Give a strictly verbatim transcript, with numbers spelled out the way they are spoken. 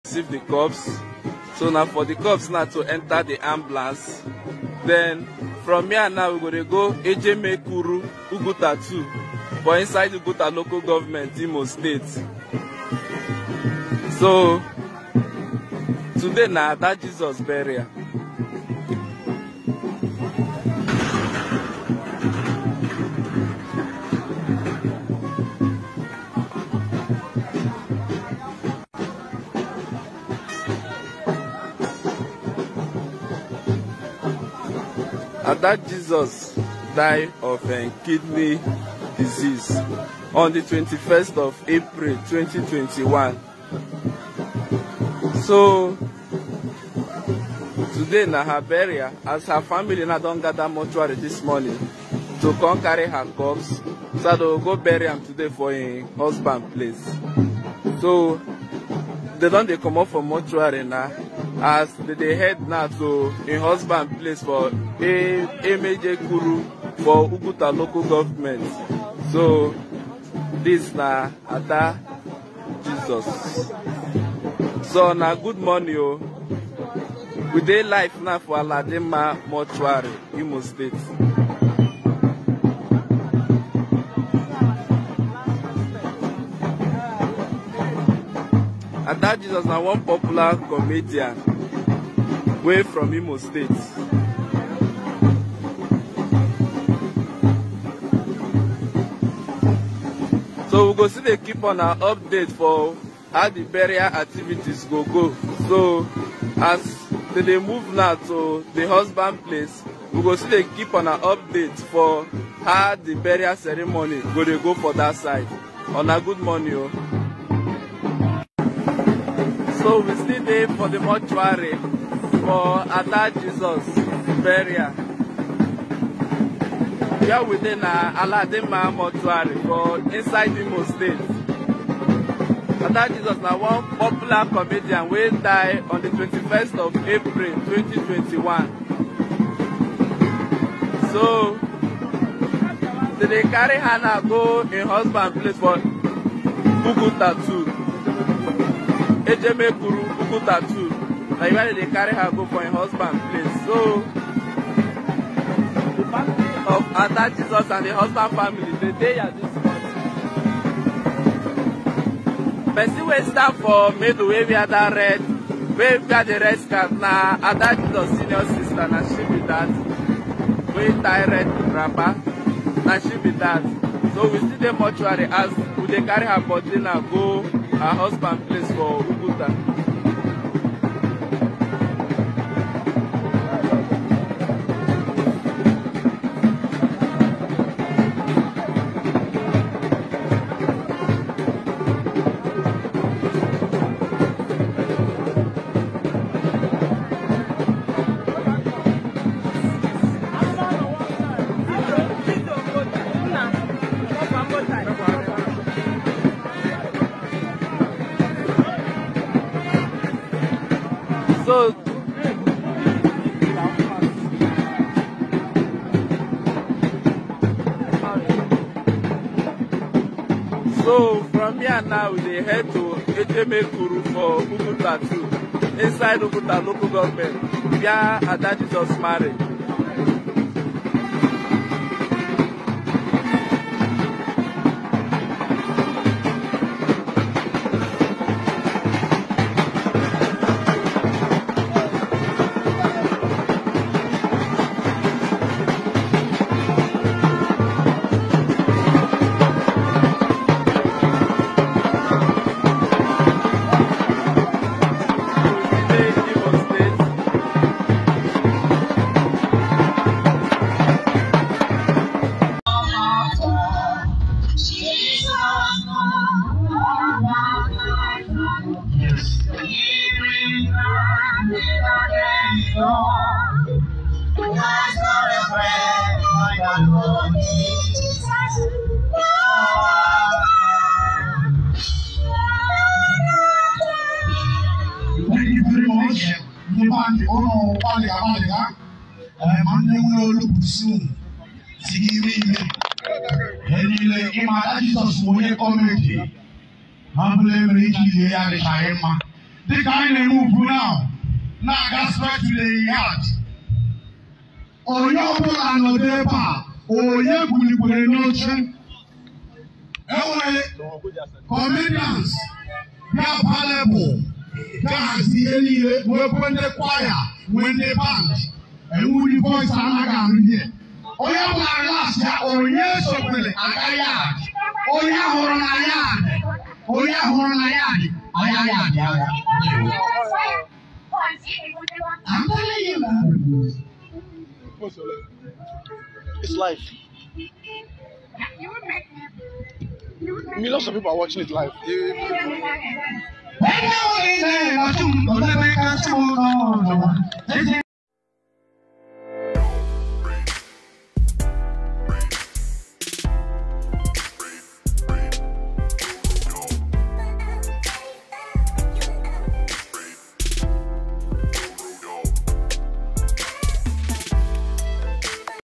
receive the corpse. So now for the corpse now to enter the ambulance. Then from here now we're gonna go Ejemekuru, Uguta two, for inside Uguta local government, Imo State. So today now that Jesus burial. And that Jesus died of a kidney disease on the twenty-first of April twenty twenty-one. So today na her burial, as her family now don't gather mortuary this morning to come carry her corpse, so they will go bury am today for a husband place. So they don't they come up from mortuary now, as they, they head now to a husband place for Ejemekuru for Uguta local government. So this na Ada Jesus. So now good morning, yo. We dey life now for Aladima mortuary, Imo State. And that Jesus now one popular comedian way from Imo State. So we go see they keep on our update for how the burial activities go go. So as they, they move now to the husband place, we go see they keep on our update for how the burial ceremony go they go for that side. On a good morning, yo. So we still there for the mortuary for Ada Jesus burial. We are within uh, Aladima mortuary for inside Imo State. Ada Jesus now one popular comedian will die on the twenty-first of April twenty twenty-one. So they carry her now go in husband place for Uguta two. Ejemekuru, Uguta two. Now where they carry her go for a husband place. So the family of Ada Jesus and the husband family, they day at this morning. Person will stand for middle where we are that red, where we are the red scarf. Now Ada Jesus senior sister, now she be that. We tie red wrapper, now she be that. So we see the mortuary as we they carry her body now go her husband place for Uguta. So, so from here now they head to Ejemekuru for Uguta two, inside Uguta local government, where Ada Jesus married. The kind they move now. Now got straight to the yard. Oyobo and Odepa. Oyebu Nikwenoche. Anyway, comedians, they are valuable. That's the only weapon they choir when they band. And who the voice are not here. Oyobo and last year, Oye Sopele, Agayad. Oya Horanayad. Oya Horanayad. Ayayad. I'm telling you, man. It's live. Millions of people are watching it live.